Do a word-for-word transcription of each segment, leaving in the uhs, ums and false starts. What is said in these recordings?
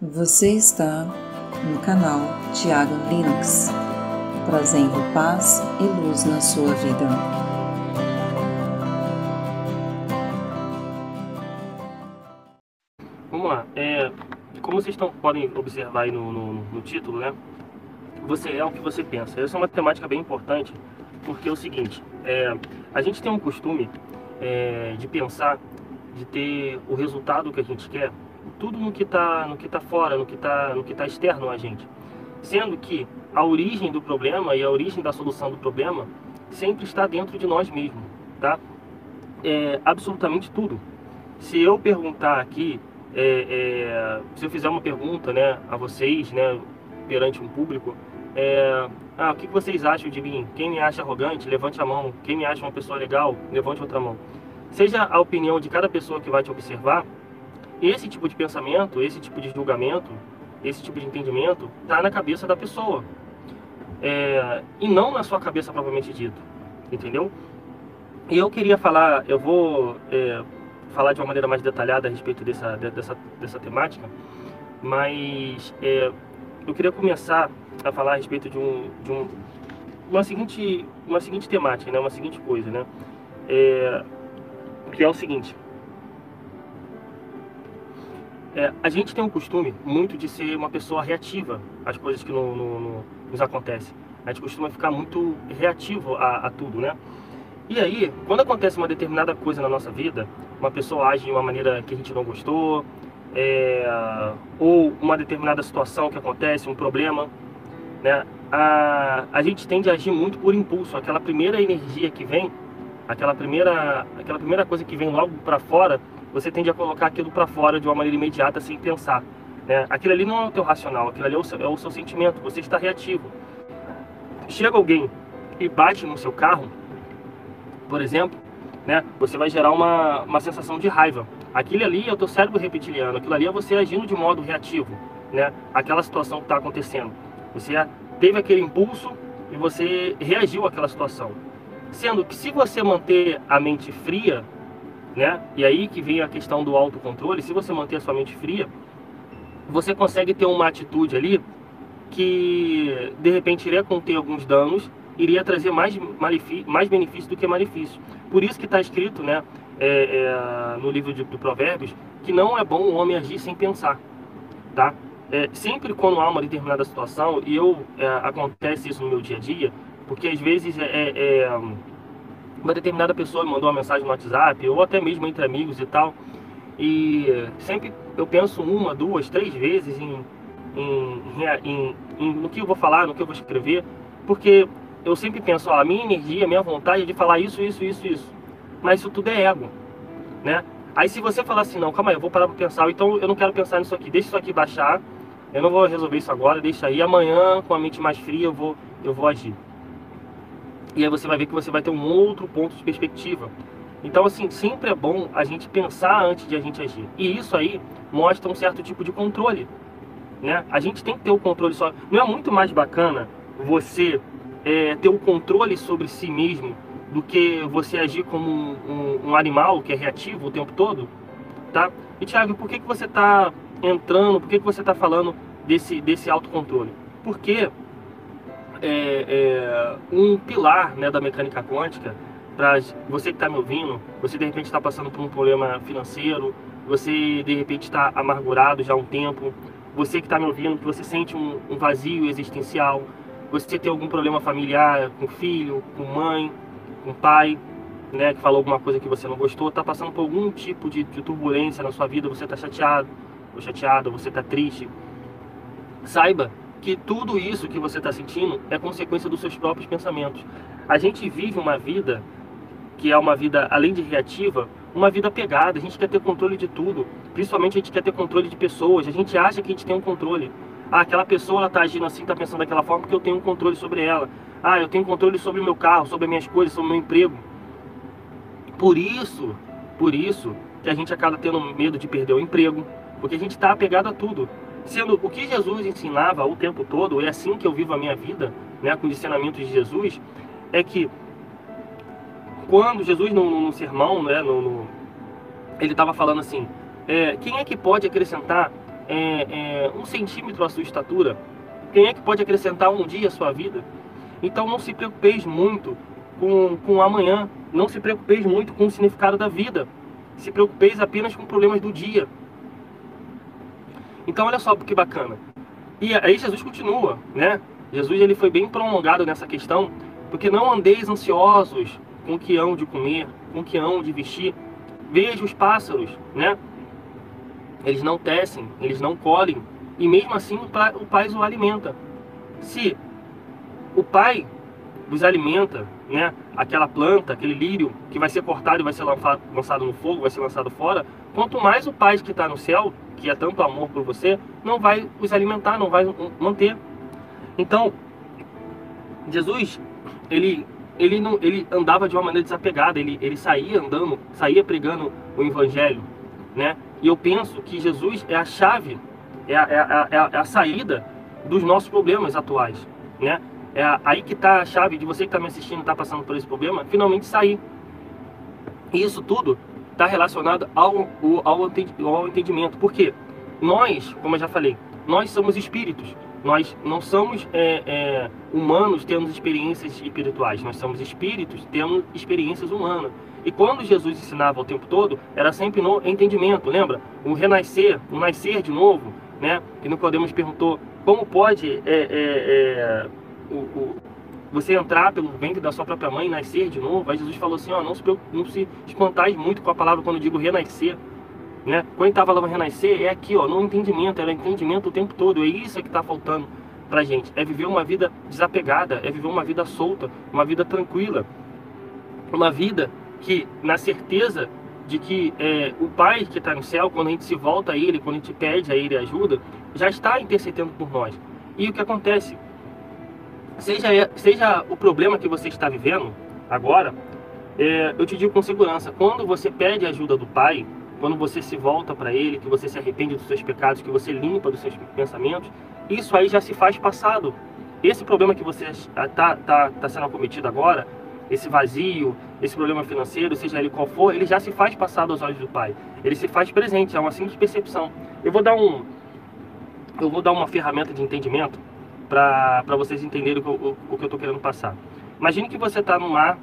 Você está no canal Thiago Linux, trazendo paz e luz na sua vida. Vamos lá, é, como vocês estão, podem observar aí no, no, no título, né? Você é o que você pensa. Essa é uma temática bem importante, porque é o seguinte, é, a gente tem um costume é, de pensar, de ter o resultado que a gente quer, tudo no que está no que tá fora, no que está no que tá externo a gente. Sendo que a origem do problema e a origem da solução do problema sempre está dentro de nós mesmos, tá? É, absolutamente tudo. Se eu perguntar aqui, é, é, se eu fizer uma pergunta, né, a vocês, né, perante um público, é, ah, o que vocês acham de mim? Quem me acha arrogante, levante a mão. Quem me acha uma pessoa legal, levante outra mão. Seja a opinião de cada pessoa que vai te observar, esse tipo de pensamento, esse tipo de julgamento, esse tipo de entendimento está na cabeça da pessoa, é, e não na sua cabeça propriamente dito, entendeu? E eu queria falar, eu vou é, falar de uma maneira mais detalhada a respeito dessa, dessa, dessa temática, mas é, eu queria começar a falar a respeito de, um, de um, uma, seguinte, uma seguinte temática, né, uma seguinte coisa, né, é, que é o seguinte. É, a gente tem um costume muito de ser uma pessoa reativa às coisas que no, no, no, nos acontecem. A gente costuma ficar muito reativo a, a tudo, né? E aí, quando acontece uma determinada coisa na nossa vida, uma pessoa age de uma maneira que a gente não gostou, é, ou uma determinada situação que acontece, um problema, né? A, a gente tende a agir muito por impulso. Aquela primeira energia que vem, aquela primeira, aquela primeira coisa que vem logo para fora, você tende a colocar aquilo para fora de uma maneira imediata, sem pensar, né? Aquilo ali não é o teu racional, aquilo ali é o seu, é o seu sentimento, você está reativo. Chega alguém e bate no seu carro, por exemplo, né? Você vai gerar uma, uma sensação de raiva. Aquilo ali é o teu cérebro reptiliano, aquilo ali é você agindo de modo reativo, né? Aquela situação que está acontecendo. Você teve aquele impulso e você reagiu àquela situação. Sendo que se você manter a mente fria, né? E aí que vem a questão do autocontrole. Se você manter a sua mente fria, você consegue ter uma atitude ali que de repente iria conter alguns danos, iria trazer mais, mais benefício do que malefício. Por isso que está escrito, né, é, é, no livro de, de Provérbios, que não é bom o homem agir sem pensar, tá? É, sempre quando há uma determinada situação, e eu é, acontece isso no meu dia a dia, porque às vezes é, é, é uma determinada pessoa me mandou uma mensagem no WhatsApp, ou até mesmo entre amigos e tal, e sempre eu penso uma, duas, três vezes em, em, em, em no que eu vou falar, no que eu vou escrever, porque eu sempre penso, ó, a minha energia, a minha vontade é de falar isso, isso, isso, isso, mas isso tudo é ego, né? Aí se você falar assim, não, calma aí, eu vou parar para pensar, então eu não quero pensar nisso aqui, deixa isso aqui baixar, eu não vou resolver isso agora, deixa aí, amanhã com a mente mais fria eu vou, eu vou agir. E aí você vai ver que você vai ter um outro ponto de perspectiva. Então, assim, sempre é bom a gente pensar antes de a gente agir. E isso aí mostra um certo tipo de controle, né? A gente tem que ter o controle só. Não é muito mais bacana você é, ter o controle sobre si mesmo do que você agir como um, um, um animal que é reativo o tempo todo, tá? E, Thiago, por que, que você está entrando, por que, que você está falando desse, desse autocontrole? Porque É, é, um pilar, né, da mecânica quântica, para você que está me ouvindo, você de repente está passando por um problema financeiro, você de repente está amargurado já há um tempo, você que está me ouvindo, que você sente um, um vazio existencial, você tem algum problema familiar com filho, com mãe, com pai, né, que falou alguma coisa que você não gostou, está passando por algum tipo de, de turbulência na sua vida, você está chateado, ou chateado, você está triste, saiba que tudo isso que você está sentindo é consequência dos seus próprios pensamentos. A gente vive uma vida que é uma vida, além de reativa, uma vida pegada. A gente quer ter controle de tudo, principalmente a gente quer ter controle de pessoas. A gente acha que a gente tem um controle. Ah, aquela pessoa está agindo assim, está pensando daquela forma porque eu tenho um controle sobre ela. Ah, eu tenho controle sobre o meu carro, sobre as minhas coisas, sobre o meu emprego. Por isso, por isso que a gente acaba tendo medo de perder o emprego, porque a gente está apegado a tudo. Sendo o que Jesus ensinava o tempo todo, é assim que eu vivo a minha vida, né, com os ensinamentos de Jesus, é que quando Jesus no, no sermão, né, no, no, ele estava falando assim, é, quem é que pode acrescentar é, é, um centímetro a sua estatura? Quem é que pode acrescentar um dia à sua vida? Então não se preocupeis muito com, com o amanhã, não se preocupeis muito com o significado da vida, se preocupeis apenas com problemas do dia. Então olha só que bacana. E aí Jesus continua, né? Jesus ele foi bem prolongado nessa questão, porque não andeis ansiosos com o que hão de comer, com o que hão de vestir. Veja os pássaros, né? Eles não tecem, eles não colhem, e mesmo assim o Pai os alimenta. Se o Pai os alimenta, né? Aquela planta, aquele lírio que vai ser cortado e vai ser lançado no fogo, vai ser lançado fora, quanto mais o Pai que está no céu, que é tanto amor por você, não vai os alimentar, não vai manter. Então, Jesus, ele, ele, não, ele andava de uma maneira desapegada, ele, ele saía andando, saía pregando o Evangelho, né? E eu penso que Jesus é a chave, é a, é a, é a, é a saída dos nossos problemas atuais, né? É aí que está a chave de você que está me assistindo, está passando por esse problema, finalmente sair. E isso tudo está relacionado ao, ao, ao entendimento. Porque nós, como eu já falei, nós somos espíritos. Nós não somos é, é, humanos tendo experiências espirituais. Nós somos espíritos tendo experiências humanas. E quando Jesus ensinava o tempo todo, era sempre no entendimento. Lembra? O renascer, o nascer de novo, né? Que Nicodemos perguntou como pode... É, é, é, O, o, você entrar pelo ventre da sua própria mãe e nascer de novo. Aí Jesus falou assim, ó, não se, não se espantais muito com a palavra quando eu digo renascer, né? Quando ele estava falando renascer, é aqui, ó, no entendimento, era entendimento o tempo todo. É isso que está faltando pra gente, é viver uma vida desapegada, é viver uma vida solta, uma vida tranquila, uma vida que, na certeza de que é, o Pai que está no céu, quando a gente se volta a Ele, quando a gente pede a Ele ajuda, já está intercedendo por nós. E o que acontece? Seja, seja o problema que você está vivendo agora, é, eu te digo com segurança, quando você pede a ajuda do Pai, quando você se volta para Ele, que você se arrepende dos seus pecados, que você limpa dos seus pensamentos, isso aí já se faz passado. Esse problema que você está tá, tá sendo acometido agora, esse vazio, esse problema financeiro, seja ele qual for, ele já se faz passado aos olhos do Pai. Ele se faz presente, é uma simples percepção. Eu vou dar, um, eu vou dar uma ferramenta de entendimento para vocês entenderem o, o, o que eu estou querendo passar. Imagine que você está no mar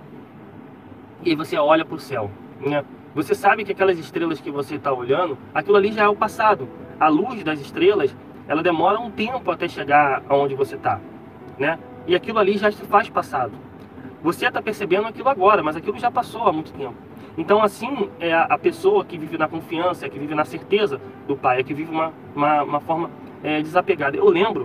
e você olha para o céu, né? Você sabe que aquelas estrelas que você está olhando, aquilo ali já é o passado. A luz das estrelas, ela demora um tempo até chegar aonde você está, né? E aquilo ali já se faz passado. Você está percebendo aquilo agora, mas aquilo já passou há muito tempo. Então assim é a, a pessoa que vive na confiança, que vive na certeza do Pai, é que vive uma, uma, uma forma é, desapegada. Eu lembro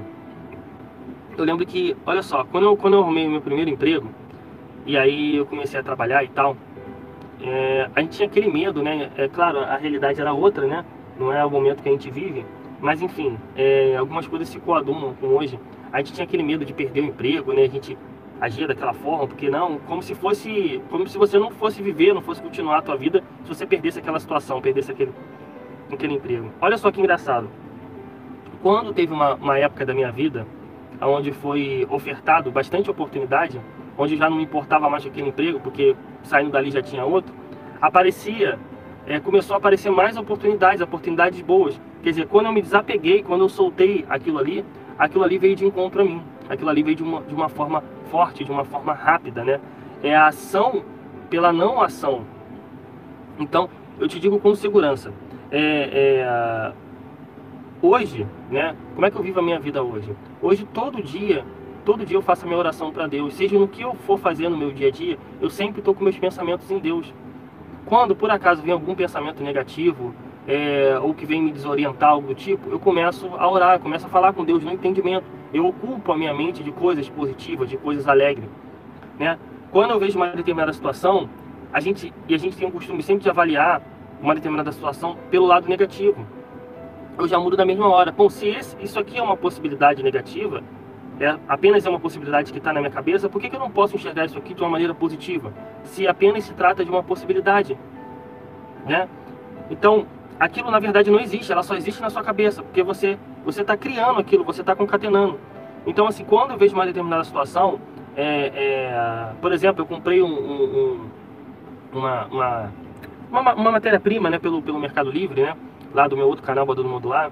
Eu lembro que, olha só, quando eu, quando eu arrumei o meu primeiro emprego, e aí eu comecei a trabalhar e tal, é, a gente tinha aquele medo, né? É claro, a realidade era outra, né? Não é o momento que a gente vive, mas enfim, é, algumas coisas se coadunam com hoje. A gente tinha aquele medo de perder o emprego, né? A gente agia daquela forma, porque não, como se fosse, como se você não fosse viver, não fosse continuar a tua vida, se você perdesse aquela situação, perdesse aquele, aquele emprego. Olha só que engraçado. Quando teve uma, uma época da minha vida onde foi ofertado bastante oportunidade, onde já não me importava mais aquele emprego, porque saindo dali já tinha outro, aparecia, é, começou a aparecer mais oportunidades, oportunidades boas. Quer dizer, quando eu me desapeguei, quando eu soltei aquilo ali, aquilo ali veio de encontro a mim, aquilo ali veio de uma, de uma forma forte, de uma forma rápida, né? É a ação pela não ação. Então, eu te digo com segurança, é... é hoje, né? Como é que eu vivo a minha vida hoje? Hoje, todo dia, todo dia eu faço a minha oração para Deus. Seja no que eu for fazer no meu dia a dia, eu sempre estou com meus pensamentos em Deus. Quando, por acaso, vem algum pensamento negativo, é, ou que vem me desorientar, algo do tipo, eu começo a orar, eu começo a falar com Deus no entendimento. Eu ocupo a minha mente de coisas positivas, de coisas alegres, né? Quando eu vejo uma determinada situação, a gente, e a gente tem o costume sempre de avaliar uma determinada situação pelo lado negativo. Eu já mudo na mesma hora. Bom, se esse, isso aqui é uma possibilidade negativa, é, apenas é uma possibilidade que está na minha cabeça, por que, que eu não posso enxergar isso aqui de uma maneira positiva? Se apenas se trata de uma possibilidade, né? Então, aquilo na verdade não existe, ela só existe na sua cabeça, porque você você está criando aquilo, você está concatenando. Então, assim, quando eu vejo uma determinada situação, é, é, por exemplo, eu comprei um, um, um, uma, uma, uma, uma matéria-prima, né, pelo, pelo Mercado Livre, né? Lá do meu outro canal, Badou do Modular,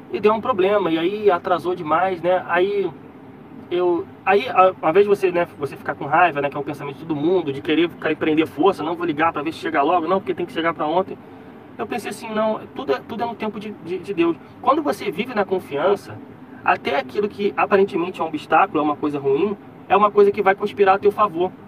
e deu um problema, e aí atrasou demais, né? Aí eu, aí ao invés de você, né, você ficar com raiva, né, que é o pensamento de todo mundo, de querer ficar e prender força, não vou ligar para ver se chega logo, não, porque tem que chegar para ontem. Eu pensei assim, não, tudo é, tudo é no tempo de, de, de Deus. Quando você vive na confiança, até aquilo que aparentemente é um obstáculo, é uma coisa ruim, é uma coisa que vai conspirar a teu favor.